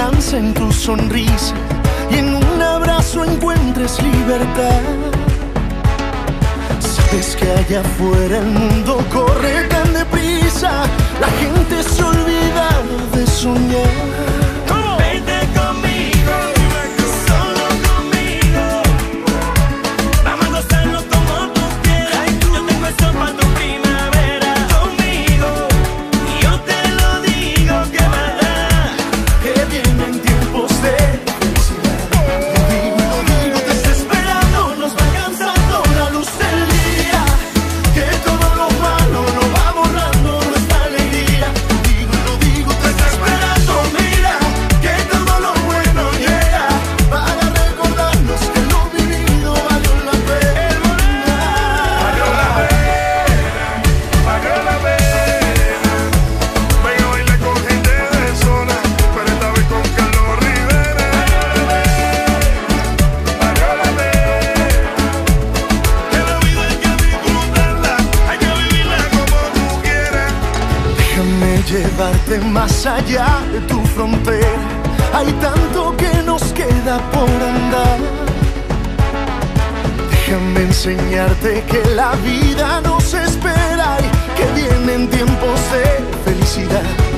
esperanza en tu sonrisa y en un abrazo encuentres libertad. Sabes que allá afuera el mundo corre tan deprisa, la gente se olvida de soñar. Llevarte más allá de tu frontera, hay tanto que nos queda por andar. Déjame enseñarte que la vida nos espera y que vienen tiempos de felicidad.